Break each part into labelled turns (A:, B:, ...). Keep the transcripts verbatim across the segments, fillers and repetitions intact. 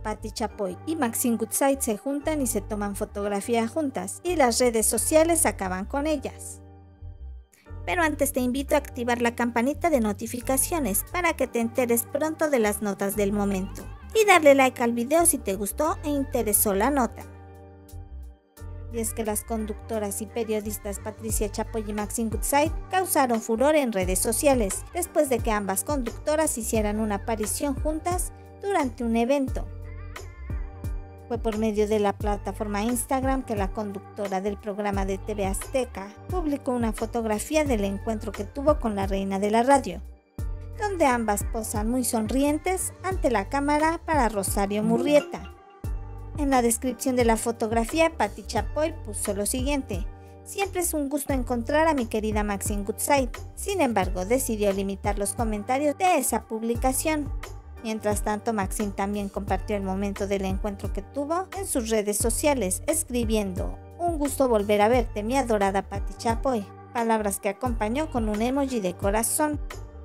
A: Patti Chapoy y Maxine Goodside se juntan y se toman fotografía juntas y las redes sociales acaban con ellas. Pero antes te invito a activar la campanita de notificaciones para que te enteres pronto de las notas del momento y darle like al video si te gustó e interesó la nota. Y es que las conductoras y periodistas Patricia Chapoy y Maxine Goodside causaron furor en redes sociales después de que ambas conductoras hicieran una aparición juntas durante un evento. Fue por medio de la plataforma Instagram que la conductora del programa de T V Azteca publicó una fotografía del encuentro que tuvo con la reina de la radio, donde ambas posan muy sonrientes ante la cámara para Rosario Murrieta. En la descripción de la fotografía, Patti Chapoy puso lo siguiente: siempre es un gusto encontrar a mi querida Maxine Goodside. Sin embargo, decidió limitar los comentarios de esa publicación. Mientras tanto, Maxine también compartió el momento del encuentro que tuvo en sus redes sociales, escribiendo: un gusto volver a verte, mi adorada Patti Chapoy, palabras que acompañó con un emoji de corazón.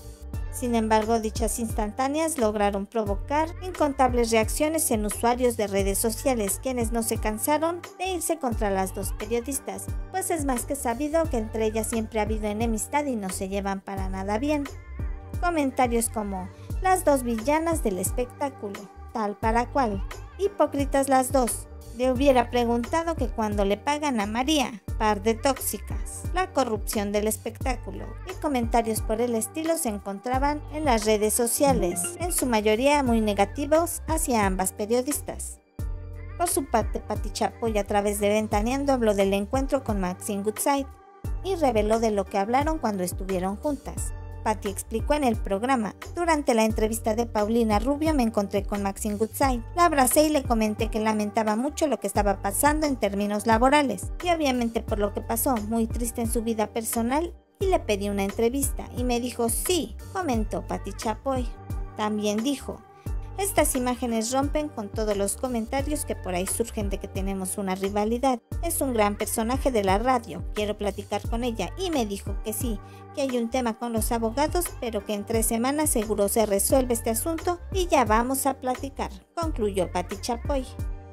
A: Sin embargo, dichas instantáneas lograron provocar incontables reacciones en usuarios de redes sociales, quienes no se cansaron de irse contra las dos periodistas, pues es más que sabido que entre ellas siempre ha habido enemistad y no se llevan para nada bien. Comentarios como: las dos villanas del espectáculo, tal para cual, hipócritas las dos, le hubiera preguntado que cuando le pagan a María, par de tóxicas, la corrupción del espectáculo, y comentarios por el estilo se encontraban en las redes sociales, en su mayoría muy negativos hacia ambas periodistas. Por su parte, Patti Chapoy, a través de Ventaneando, habló del encuentro con Maxine Goodside y reveló de lo que hablaron cuando estuvieron juntas. Patti explicó en el programa: durante la entrevista de Paulina Rubio me encontré con Maxine Goodside, la abracé y le comenté que lamentaba mucho lo que estaba pasando en términos laborales y obviamente por lo que pasó, muy triste en su vida personal, y le pedí una entrevista y me dijo sí, comentó Patti Chapoy. También dijo: estas imágenes rompen con todos los comentarios que por ahí surgen de que tenemos una rivalidad. Es un gran personaje de la radio, quiero platicar con ella y me dijo que sí, que hay un tema con los abogados, pero que en tres semanas seguro se resuelve este asunto y ya vamos a platicar, concluyó Patti Chapoy.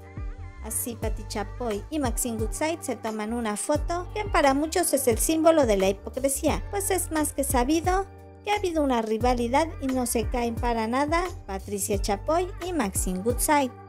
A: Así, Patti Chapoy y Maxine Goodside se toman una foto que para muchos es el símbolo de la hipocresía, pues es más que sabido que ha habido una rivalidad y no se caen para nada Patricia Chapoy y Maxine Goodside.